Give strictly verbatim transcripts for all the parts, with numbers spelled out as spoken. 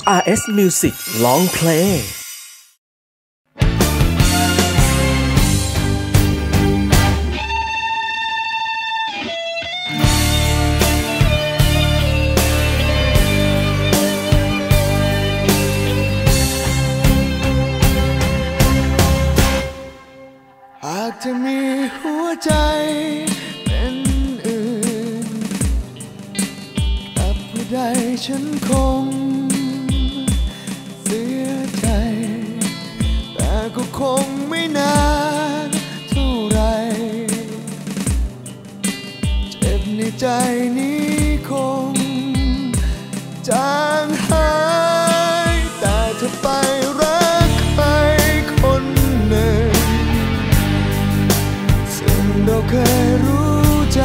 อาร์ เอส Music Long Play หากจะมีหัวใจเป็นอื่นกับผู้ใดฉันคงเสียใจแต่ก็คงไม่นานเท่าไรเจ็บในใจนี้คงจางหายแต่ถ้าไปรักใครคนหนึ่งเราเคยรู้ใจ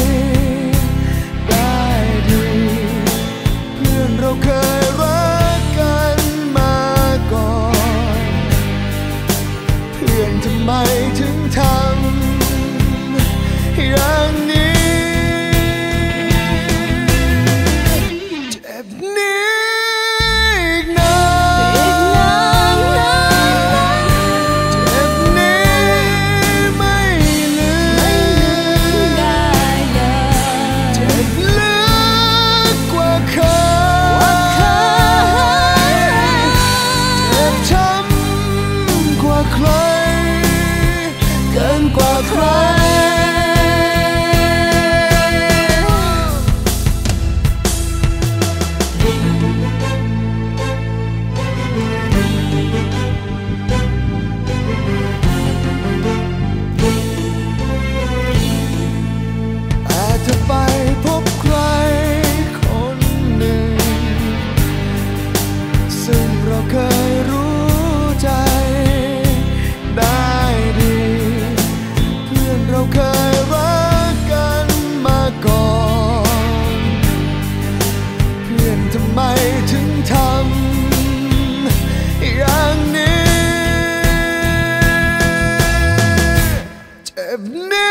ได้ดีเพื่อนเราเคยรักกันมาก่อนเพื่อนทำไมถึงทำอย่างนี้เจ็บนี้กว่าใครอาจจะไปพบใครคนหนึ่งซึ่งเราเคยรู้ใจได้ดีเราเคยรักกันมาก่อนเพื่อนทำไมถึงทำอย่างนี้เจ็บนี้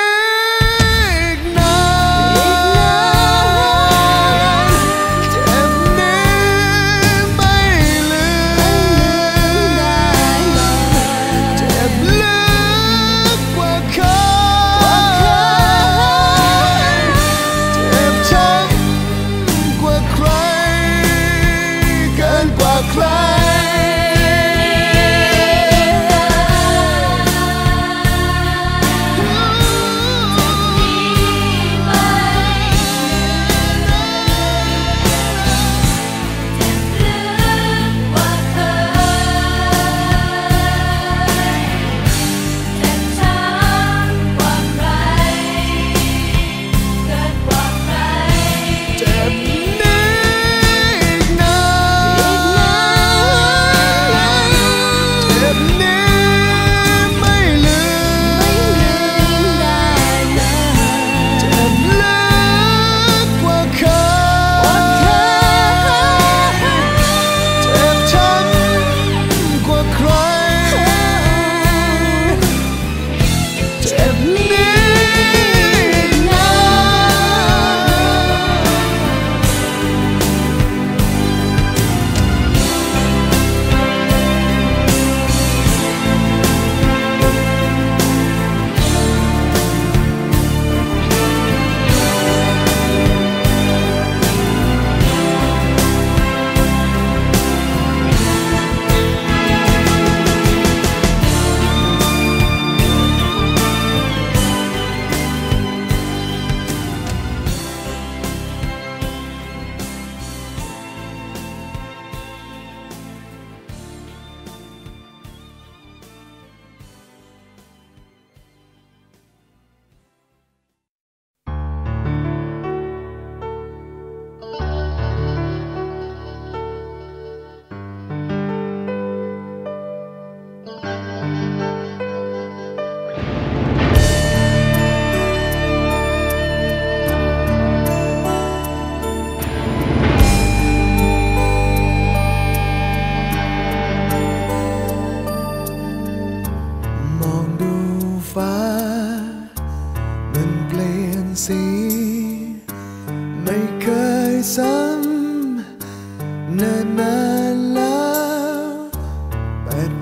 สีไม่เคยซ้ำนาน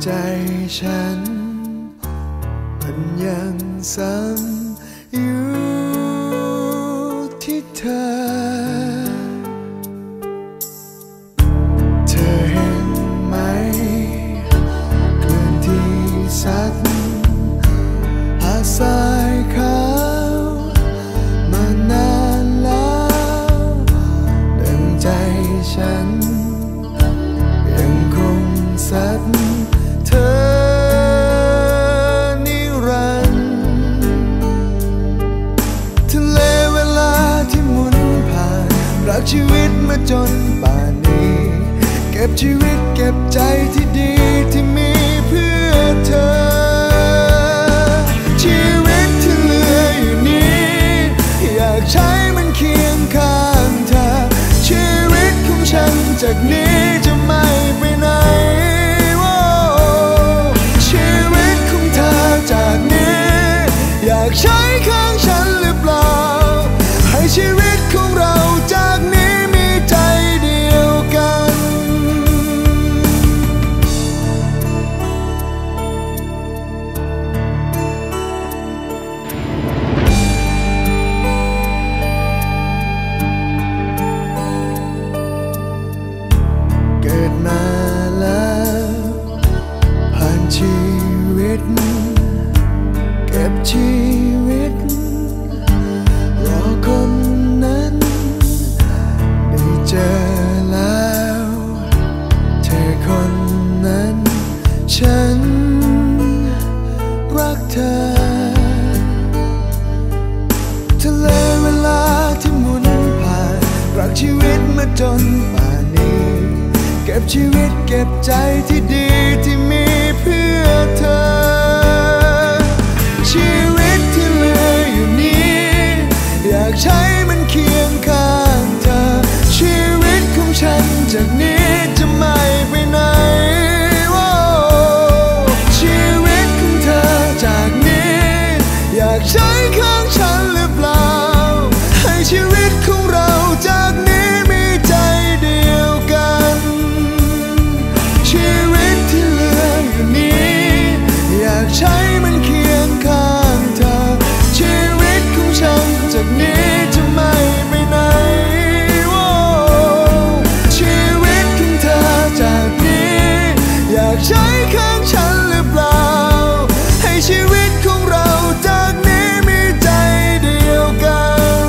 ใจฉันมันยังซ้ำอยู่ที่เธอเธอเห็นไหมคลื่นที่ซัดหาดทรายขาวมานานแล้วดังใจฉันยังคงซัดเธอนิรันดร์ทะเลเวลาที่หมุนผ่านรักชีวิตมาจนป่านนี้เก็บชีวิตเก็บใจที่ดีที่มีเพื่อเธอชีวิตที่เหลืออยู่นี้อยากใช้มันเคียงข้างเธอชีวิตของฉันจากนี้จะไม่ไปไหนชีวิตของเธอจากนี้อยากใช้ข้างฉันหรือเปล่าให้ชีวิตของเราจากนี้มีใจเดียวกันเกิดมาแล้วผ่านชีวิตเก็บชีวิตรอคนนั้นได้เจอแล้วเธอคนนั้นฉันรักเธอทะเลเวลาที่หมุนผ่านรักชีวิตมาจนป่านนี้เก็บชีวิตเก็บใจที่ดีที่มีเพื่อเธอชีวิตที่เหลืออยู่นี้อยากใช้มันเคียงข้างเธอชีวิตของฉันจากนี้จะไม่ไปไหนชีวิตของเธอจากนี้อยากใช้ข้างฉันหรือเปล่าให้ชีวิตของเราจากนี้มีใจเดียวกันชีวิตที่เหลืออยู่นี้อยากใช้มันเคียงข้างเธอชีวิตของฉันจากนี้จะไม่ไปไหนชีวิตของเธอจากนี้อยากใช้ข้างฉันหรือเปล่าให้ชีวิตของเราจากนี้มีใจเดียวกัน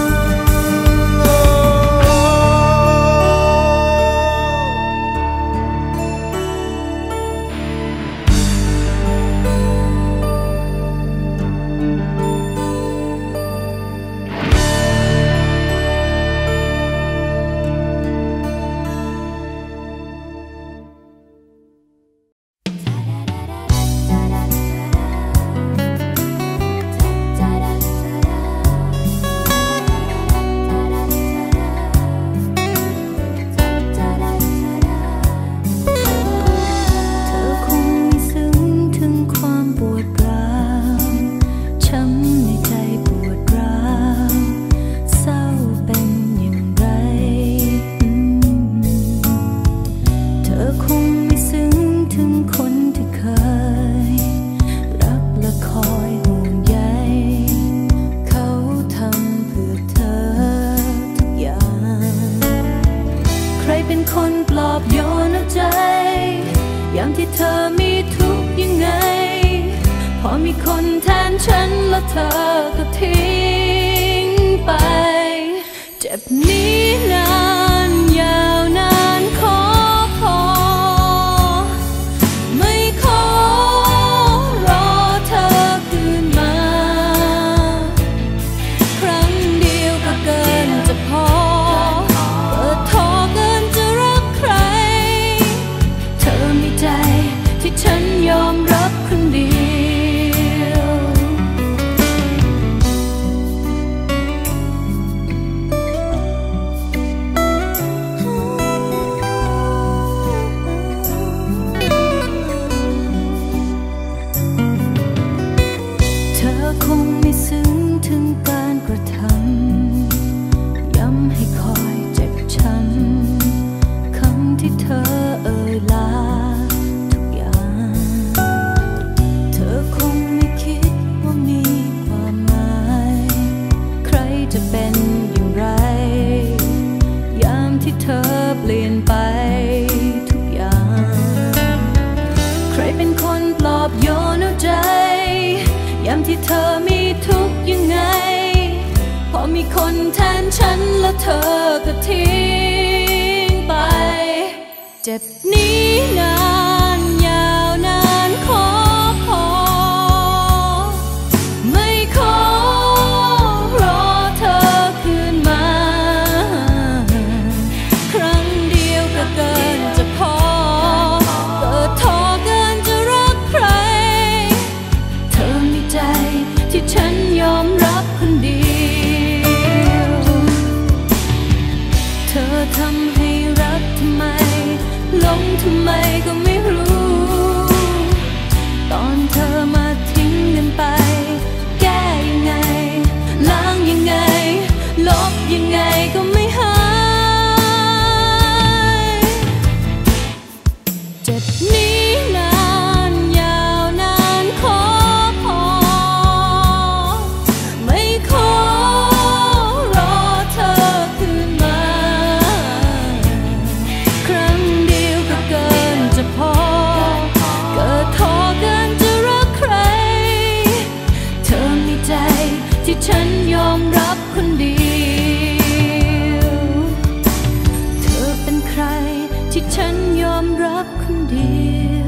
เธอเปลี่ยนไปทุกอย่างใครเป็นคนปลอบโยนหัวใจยามที่เธอมีทุกข์ยังไงพอมีคนแทนฉันแล้วเธอก็ทิ้งไปเจ็บนี้นานยาวนานขอพอไม่ขอรอเธอคืนมาครั้งเดียวก็เกินจะพอเกิดท้อเกินจะรักใครเธอมีใจที่ฉันยอมรับคนเดียวเธอทำให้รักทำไมหลงทำไมก็ไม่รู้ตอนเธอมาทิ้งกันไปแก้ยังไงล้างยังไงลบยังไงก็ไม่หายเจ็บนี้นานยาวนานขอพอไม่ขอรอเธอคืนมาครั้งเดียวก็เกินจะพอเกิดท้อเกินจะรักใครเธอมีใจที่ฉันยอมรับคนเดียวเธอเป็นใครที่ฉันยอมรับคนเดียว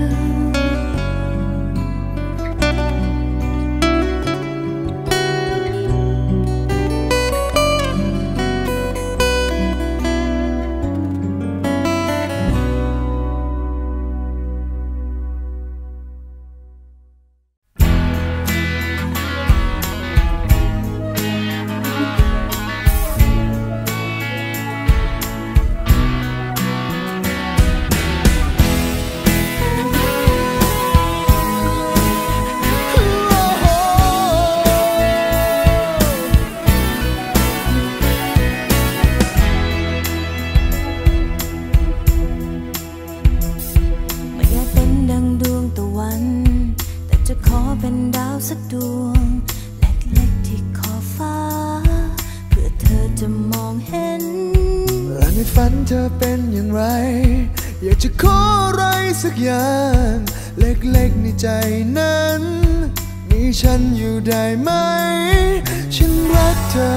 ไม่อยากเป็นดังดวงตะวันแต่จะขอเป็นดาวสักดวงเล็กๆที่ขอบฟ้าเพื่อเธอจะมองเห็นและในฝันเธอเป็นอย่างไรอยากจะขออะไรสักอย่างเล็กๆในใจนั้นมีฉันอยู่ได้ไหมฉันรักเธอ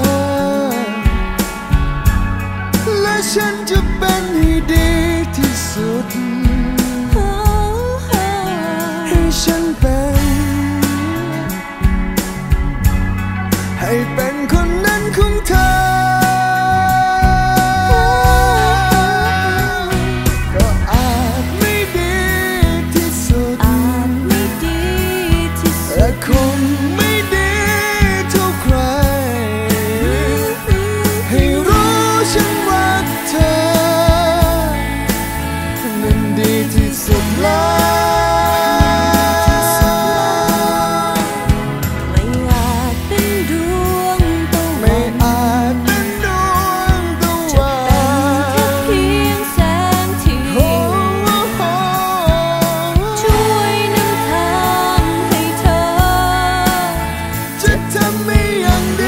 และฉันจะเป็นให้ดีที่สุดให้ฉันเป็นให้เป็นคนนั้นของเธอก็อาจไม่ดีที่สุดอาจไม่ดีที่สุดและคงไม่ดีเท่าใครให้รู้ฉันรักเธอนั้นดีที่สุดแล้วไม่อาจเป็นดวงตะไม่วันอาจเป็นดวงตะจะวัเป็นแค่นเพียงแสงเทียโอ้วโหช่วยนำทางให้เธอจะทำให้อย่างดี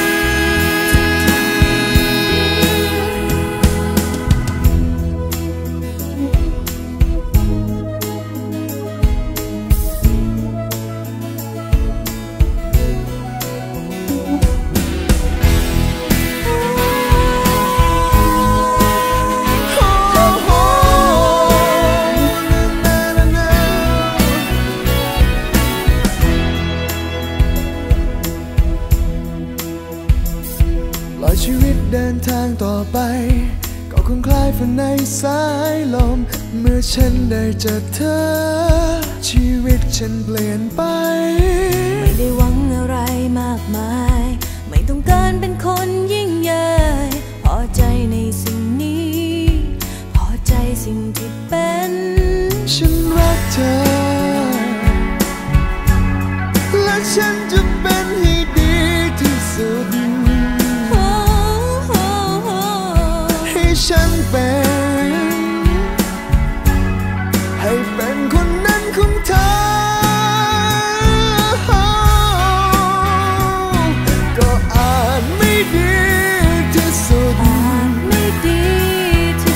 คงคล้ายฝันในสายลมเมื่อฉันได้เจอเธอชีวิตฉันเปลี่ยนไปไม่ได้หวังอะไรมากมายไม่ต้องการเป็นคนยิ่งใหญ่พอใจในสิ่งนี้พอใจสิ่งที่เป็นฉันรักเธอและฉันจะเป็นให้ดีที่สุดให้ฉันเป็นให้เป็นคนนั้นของเธอก็อาจไม่ดีที่สุดอาจไม่ดีที่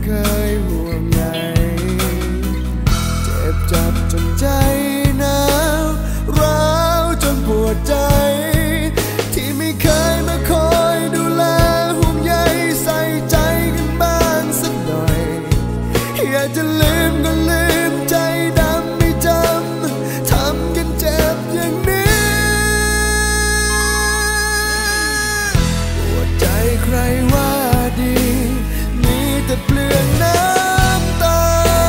เคยห่วงใยเจ็บจับจนใจหนาวร้าวจนปวดใจที่ไม่เคยมาคอยดูแลห่วงใยใส่ใจกันบ้างสักหน่อยอยากจะลืมก็ลืมใจดำไม่จำทำกันเจ็บอย่างนี้หัวใจใครว่าดีมีแต่เปลืองน้ำตา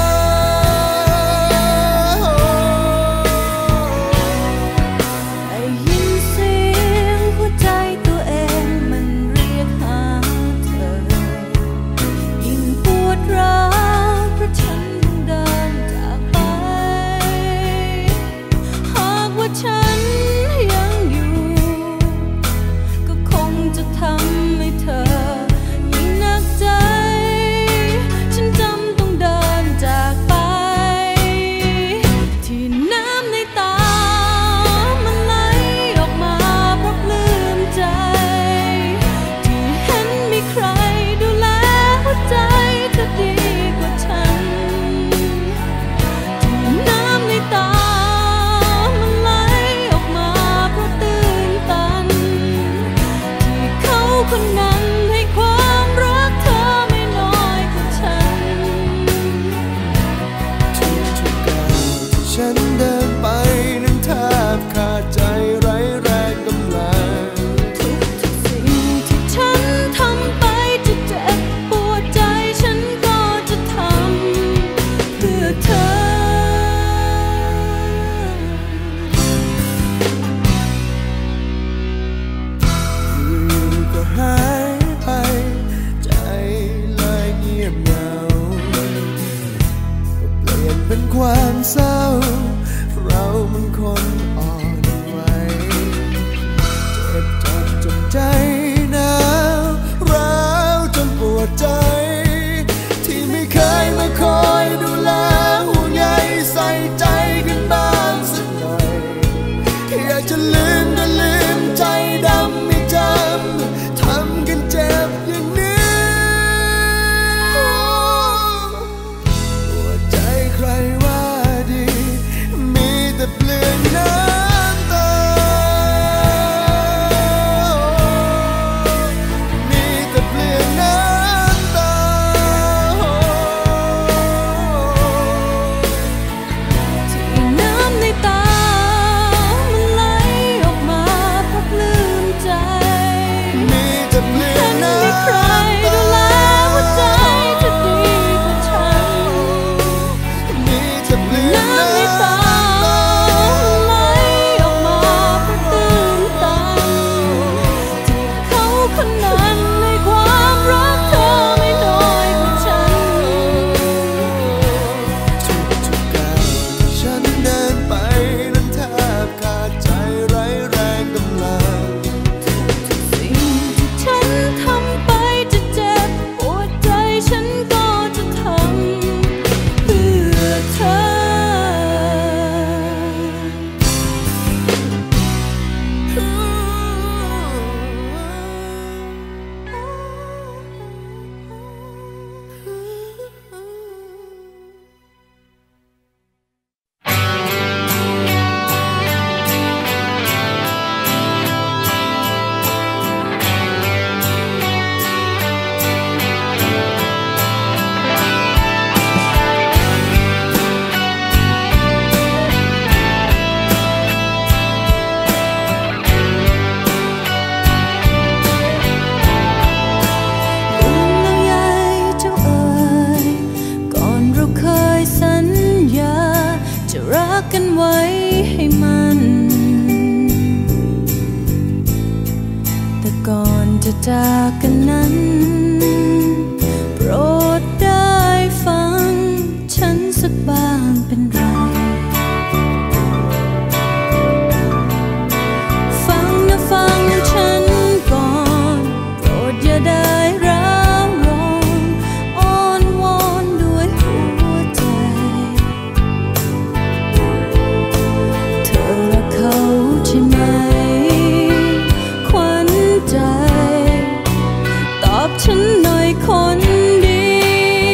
ได้ยินเสียงหัวใจตัวเองมันเรียกหาเธอยิ่งปวดร้าวเพราะฉันต้องเดินจากไปหากว่าฉันยังอยู่ก็คงจะทำให้เธอยิ่งหนักใจฉันจำต้องเดินจากไปที่น้ำในตามันไหลออกมาเพราะปลื้มใจที่เห็นมีใครดูแลหัวใจเธอดีกว่าฉันที่น้ำในตามันไหลออกมาเพราะตื่นตันที่เขาคนนั้นให้ความรักเธอไม่น้อยกว่าฉันทุกๆก้าวที่ฉันเดินไปนั้นแทบขาดใจไร้แรงกำลังทุกสิ่งที่ฉันทำไปจะเจ็บปวดใจฉันก็จะทำเพื่อเธออยู่ๆก็หายไปใจเลยเงียบเหงาเปลี่ยนเป็นความเศร้าเรามันคนอ่อนไหวเจ็บจับจนใจหนาวร้าวจนปวดใจที่ไม่เคยมาคอยดูแลห่วงใยใส่ใจกันบ้างสักหน่อยอยากจะลืมก็ลืมใจดำไม่จำทำกันเจ็บอย่างนี้หัวใจใครว่าดีมีแต่เปลืองน้ำตามีแต่เปลืองน้ำตาที่น้ำในตามันไหลออกมาเพราะปลื้มใจมีแต่เปลือเห็งนน้มีใครดูแลหัวใจเธอดีกว่าฉันำมีแต่เปลืองน้น้ำในตาไหลออกมาเพราะตื่นตันที่เขาคนนั้นให้ความรักเธอไม่น้อยกว่าฉันทุกๆก้าวที่ฉันเดินไปนั้นแทบขาดใจไร้แรงกำลังสิ่งที่ฉันทำไปจะเจ็บปวดใจฉันก็จะทำเพื่อเธอกันไว้ให้มันแต่ก่อนจะจากกันนั้นโปรดได้ฟังฉันสักบ้างเป็นไรฟังนะฟังฉันก่อนโปรดอย่าได้ร้าวรอนอ้อนวอนด้วยหัวใจ ฉันหน่อยคนดี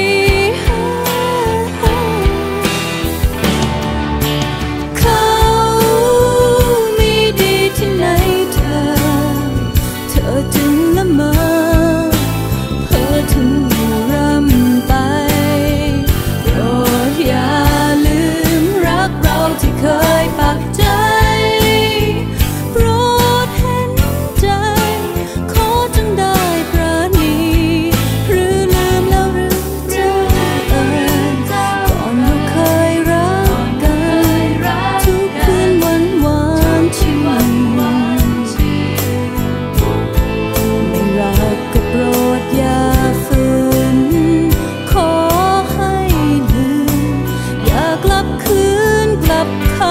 ละเมอเพ้อถึงอยู่ร่ำไปโปรดอย่าลืมรักเราที่เคยปักใจโปรดเห็นใจขอจงได้ปราณีหรือลืมแล้วหรือเจ้าเอ่ยก่อนเราเคยรักกันทุกคืนวันหวานชื่นไม่รักก็โปรดอย่าฝืนขอให้ลืมอย่ากลับคืนกลับคำ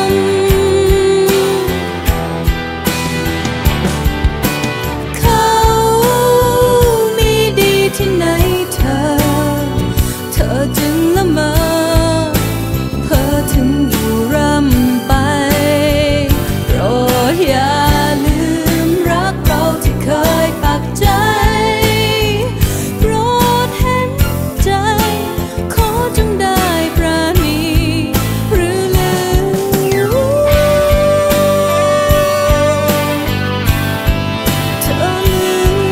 เขามีดีที่ไหนเธอเธอจึงละเมอเพ้อถึงอยู่ร่ำไปโปรดอย่าลืมรักเราที่เคยปักใจโปรดเห็นใจขอจงได้ปราณีหรือลืมเธอลื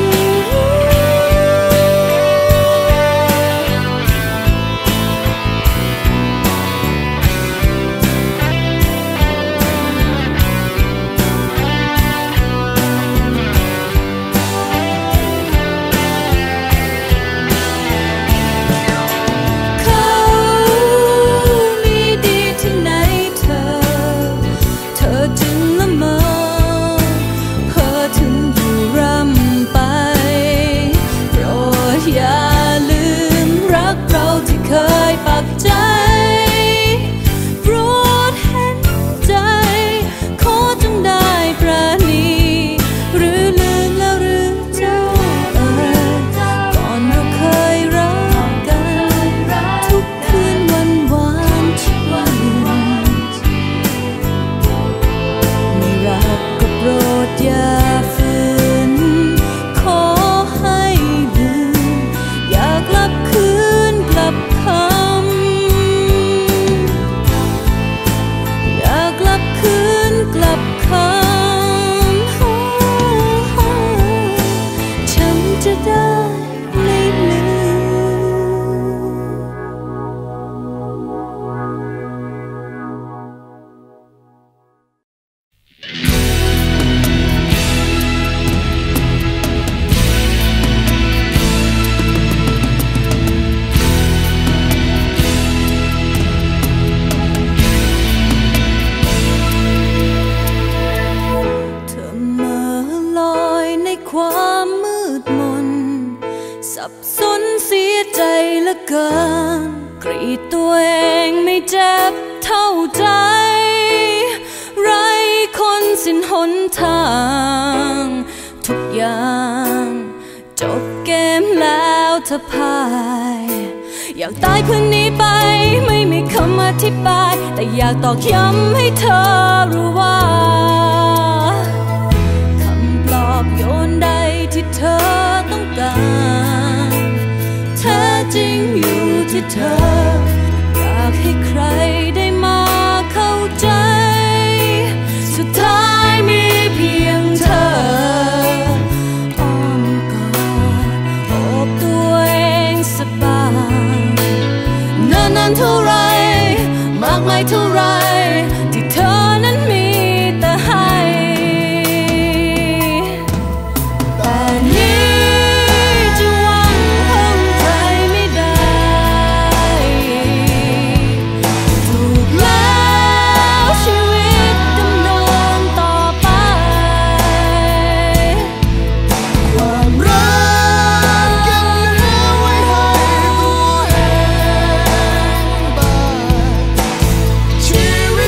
เขามีดีที่ไหนเธอเธอจึงละเมอเพ้อถึงอยู่ร่ำไปโปรดอย่าลืมรักเราที่เคยปักใจโปรดเห็นใจขอจงได้ปราณีหรือลืมแล้วหรือเจ้าเอ่ยก่อนเราเคยรักกันทุกคืนวันหวานชื่นไม่รักก็โปรดอย่าฝืนขอให้ลืมอย่ากลับคืนกลับคำอย่ากลับคืนกลับคำฉันจะได้ไม่ลืเธอมาลอยในความมืดมนสับสนเสียใจเหลือเกินกรีดตัวเองไม่เจ็บเท่าใจไร้คนสิ้นหนทางทุกอย่างจบเกมแล้วเธอพ่ายอยากตายเพื่อหนีไปไม่มีคำอธิบายแต่อยากตอกย้ำให้เธอรู้ว่าคำปลอบโยนใดที่เธอต้องการแท้จริงอยู่ที่เธออยากให้ใครได้มาเข้าใจสุดท้ายมีเพียงเธออ้อมกอดโอบตัวเองสบายนานๆเท่าไรมากมายเท่าไรที่เธอนั้นมีแต่ให้แต่นี้จะหวังห้องใจไม่ได้ถูกแล้วชีวิตดำเนินต่อไปความรักยังเหลือไว้ให้ตัวเองบ้างชีวิ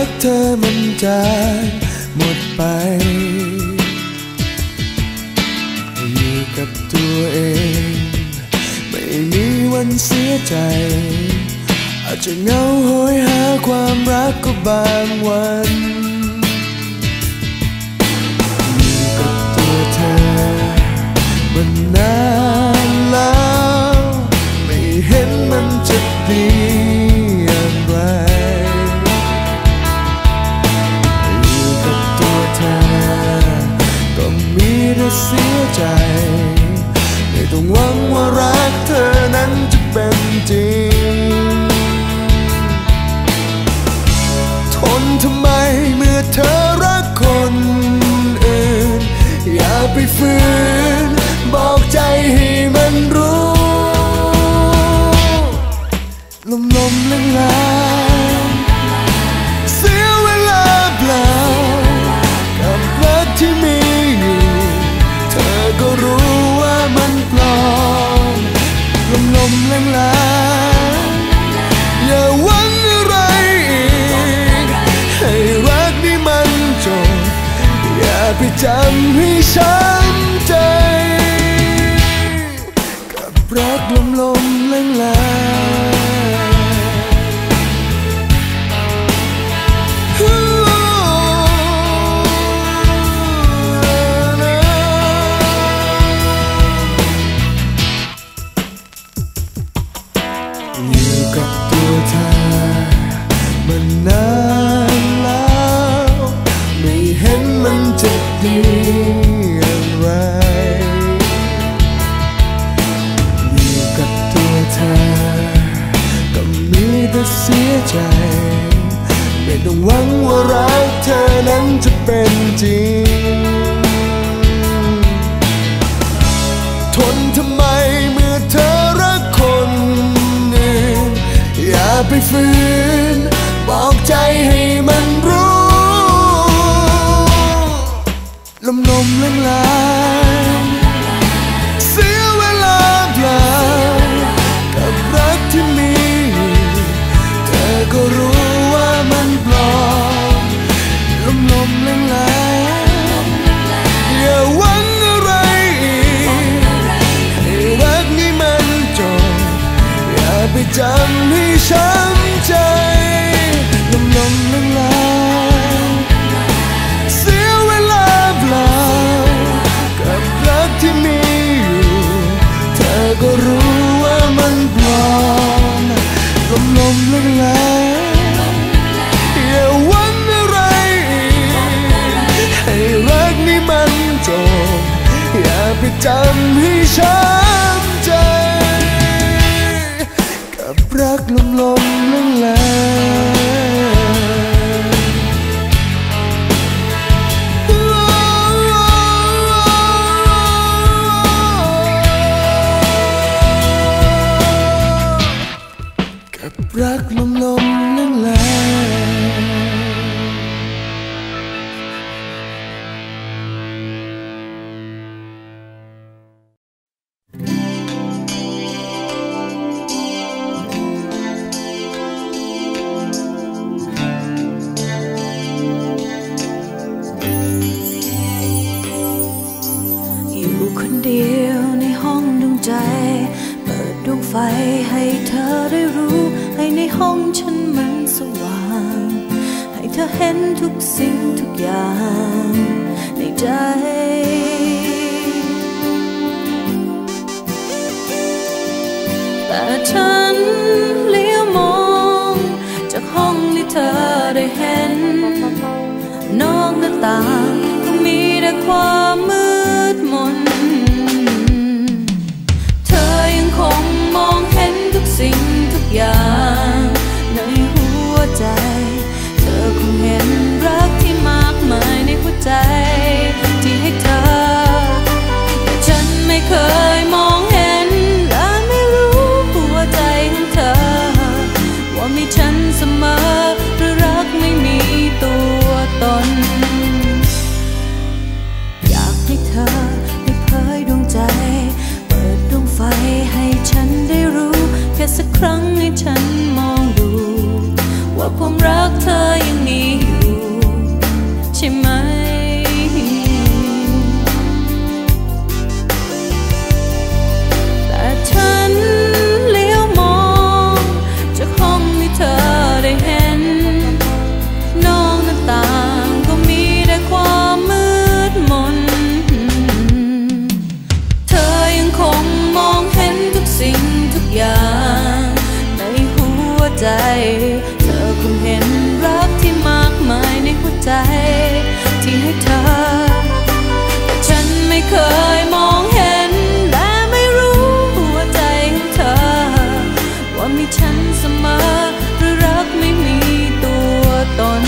กเธอมันจางหมดไปอยู่กับตัวเองไม่มีวันเสียใจอาจจะเหงาโหยหาความรักก็บางวันอยู่กับตัวเธอมันนานแล้วไม่เห็นมันจะดีอย่างไรอยู่กับตัวเธอก็มีแต่เสียใจไม่ต้องหวังว่ารักเธอนั้นจะเป็นจริงทนทำไมเมื่อเธอรักคนอื่นอย่าไปฝืนบอกใจให้มันรู้ลมลมแรงแรงเสียเวลาเปล่ากับรักที่มีอยู่เธอก็รู้ว่ามันปลอมลมลมแรงแรงอย่าหวังอะไรอีกให้รักนี้มันจบอย่าไปจำให้ช้ำใจกับรักลมลมแรงแรงอยู่กับตัวเธอมันนานแล้วไม่เห็นมันจะดีอย่างไรอยู่กับตัวเธอก็มีแต่เสียใจไม่ต้องหวังว่ารักเธอนั้นจะเป็นจริงทนทำไมเมื่อเธอรักคนอื่นอย่าไปฝืนบอกใจให้มันรู้ลมลมแรงแรงเสียเวลาเปล่ากับรักที่มีเธอก็รู้ว่ามันปลอมลมลมแรงแรงอย่าหวังอะไรอีกให้รักนี้มันจบอย่าไปจำให้ช้ำใจลมลมแรงแรงเสียเวลาเปล่ากับรักที่มีอยู่เธอก็รู้ว่ามันปลอมลมลมแรงแรงอย่าหวังอะไรอีกให้รักนี้มันจบอย่าไปจำให้ช้ำใจกับรักลมลมแรงแรงกับรักลมลมแรงแรงอยู่คนเดียวในห้องดวงใจเปิดดวงไฟให้เธอได้รู้ให้ในห้องฉันมันสว่างให้เธอเห็นทุกสิ่งทุกอย่างในใจแต่ฉันเลี้ยวมองจากห้องที่เธอได้เห็นนอกหน้าต่างก็มีแต่ความมืดมนเธอยังคงมองเห็นทุกสิ่งทุกอย่างในหัวใจเธอคงเห็นรักที่มากมายในหัวใจที่ให้เธอแต่ฉันไม่เคยมองเห็นและไม่รู้หัวใจของเธอว่ามีฉันเสมอหรือรักไม่มีตัวตนอยากให้ใจที่ให้เธอแต่ฉันไม่เคยมองเห็นและไม่รู้หัวใจของเธอว่ามีฉันเสมอหรือรักไม่มีตัวตน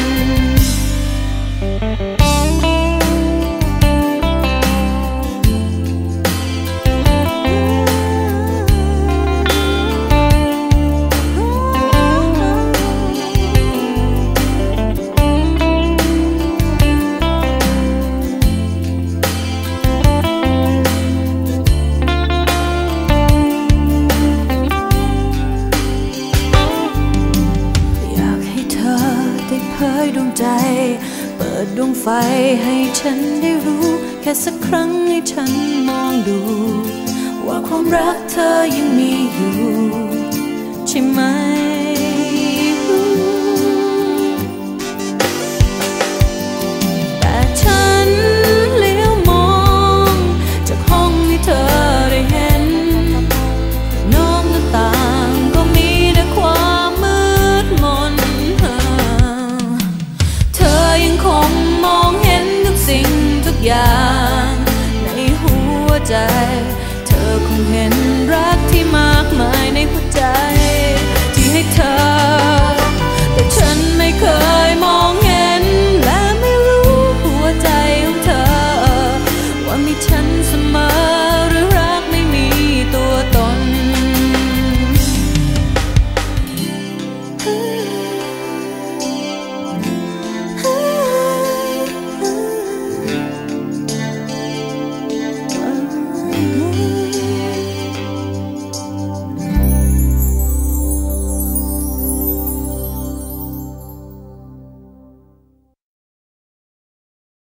ดวงใจเปิดดวงไฟให้ฉันได้รู้แค่สักครั้งให้ฉันมองดูว่าความรักเธอยังมีอยู่ใช่ไหมแต่ฉันเลี้ยวมองจากห้องให้เธอได้เห็นนอกหน้าต่างก็มีแต่ความมืดมนคงมองเห็นทุกสิ่งทุกอย่างในหัวใจเธอคงเห็นรักที่มากมายในหัวใจ